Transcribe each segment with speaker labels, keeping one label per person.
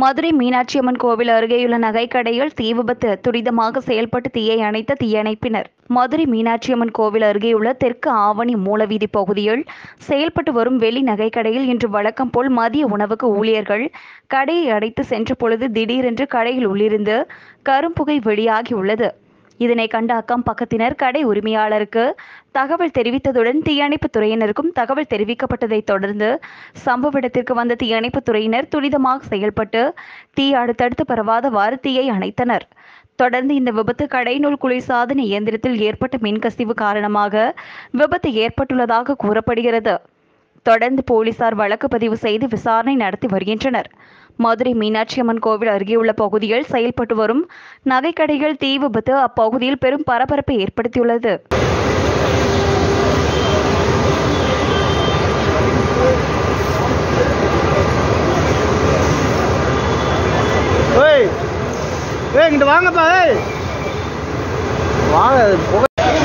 Speaker 1: மதுரை மீனாட்சி அம்மன் கோவில் அருகேயுள்ள நகைக்கடையில் தீ விபத்து. துரிதமாக செயல்பட்டு தீயை அணைத்த தீயணைப்பினர். மதுரை மீனாட்சி அம்மன் கோவில் அருகேயுள்ள தெற்கு ஆவணி மூலவீதி பகுதியில் செயல்பட்டு வரும் வெளி நகைக்கடையில் இன்று வழக்கம் போல் மதிய உணவுக்கு ஊழியர்கள் கடையை அடைத்து சென்ற பொழுது திடீரென்று கடையில் உள்ளிருந்து கரும்புகை வெளியாகியுள்ளது. இதனை கண்ட அக்கம் பக்கத்தினர் கடை உரிமையாளருக்கு தகவல் தெரிவித்ததுடன் தீயணைப்புத் துறையினருக்கும் தகவல் தெரிவிக்கப்பட்டதை தொடர்ந்து சம்பவ இடத்திற்கு வந்த தீயணைப்புத் துறையினர் துரிதமாக செயல்பட்டு தீ அடுத்தடுத்து பரவாதவாறு தீயை அணைத்தனர். தொடர்ந்து இந்த விபத்து கடைநூல் குளிர்சாதன இயந்திரத்தில் ஏற்பட்ட மின்கசிவு காரணமாக விபத்து ஏற்பட்டுள்ளதாக கூறப்படுகிறது. தொடர்ந்து போலீசார் வழக்கு பதிவு செய்து விசாரணை நடத்தி வருகின்றனர். மதுரை மீனாட்சி அம்மன் கோவில் அருகேயுள்ள பகுதியில் செயல்பட்டு வரும் நகைக்கடைகள் தீ விபத்து அப்பகுதியில் பெரும் பரபரப்பை ஏற்படுத்தியுள்ளது.
Speaker 2: வாங்கப்பா வாங்க.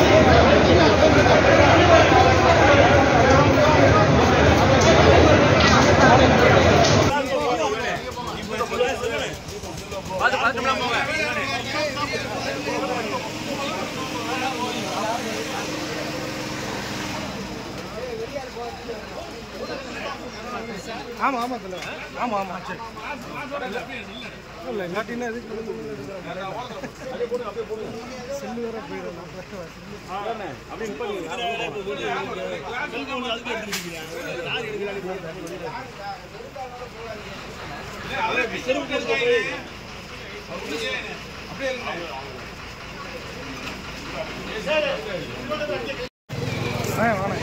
Speaker 2: ஆமா ஆமா ஆமா ஆமா சரி இல்லை இல்லாட்டின்னா எதுக்கு செல்லு வேற போயிடும். அப்படியே